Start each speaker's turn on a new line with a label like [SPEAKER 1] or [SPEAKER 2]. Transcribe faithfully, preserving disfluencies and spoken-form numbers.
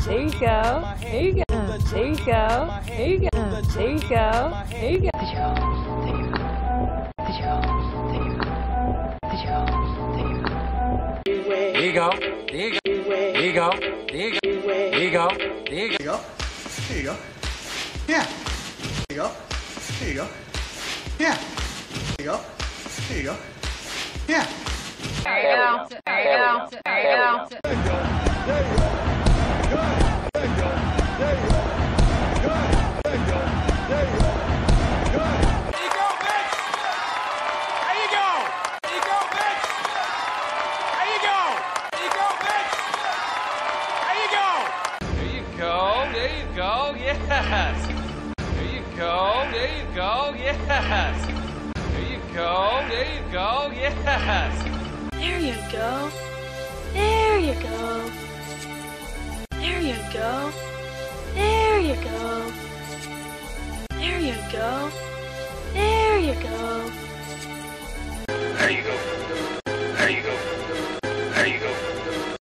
[SPEAKER 1] There you go. There you go. There you go. There you go. There you go. There you go. Did you go? There you go. Did you go? There you go. Did you go? There you go. There you go. There you go. There you go. There you go. There you go. There you go.
[SPEAKER 2] There you go. Yeah. There you go. There you go. Yeah. There you go. There you go. Yeah.
[SPEAKER 1] There you go. There you go. There you go.
[SPEAKER 2] There you go. There you go. Good. There you go. There you go. Good. There you go. There you go. Good.
[SPEAKER 3] There you go, bitch. There you go. There you go, bitch. There you go. There you go, bitch. There you go. There you go. There you go. Yes. There you go. There you go. Yes. There you go. There you go. Yes.
[SPEAKER 4] There you go. There you go. There you go. There you go. There you go. There you go.